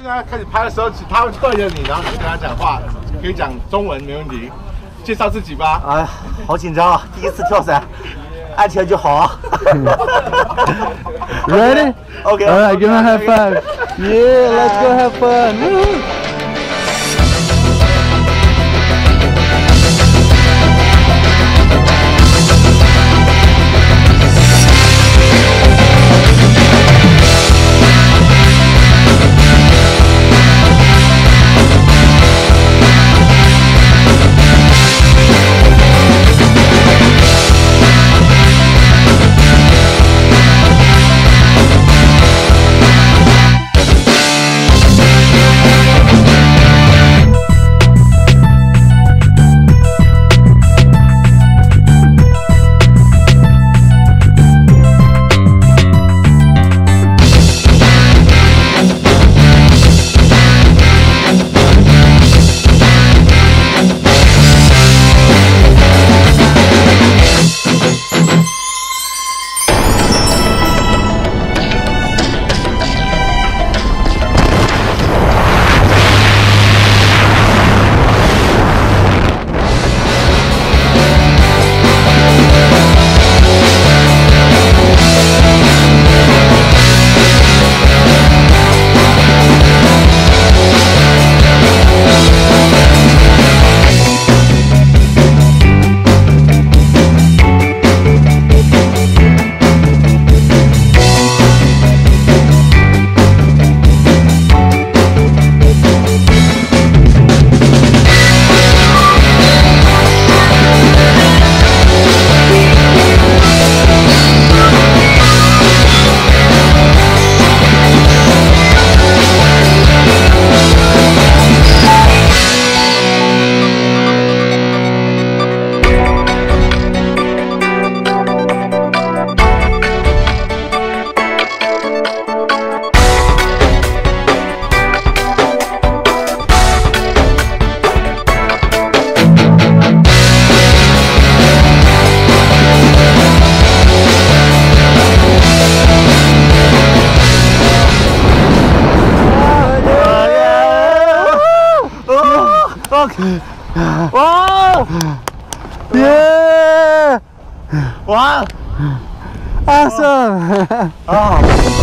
他开始拍的时候，他会对着你，然后你就跟他讲话，可以讲中文没问题。介绍自己吧。 哎呀，好紧张啊！第一次跳伞，安全就好啊。 Ready? Okay. All right, give me a high five. Yeah, let's go have fun. Woo. Wow! Yeah! Wow! Awesome! Oh.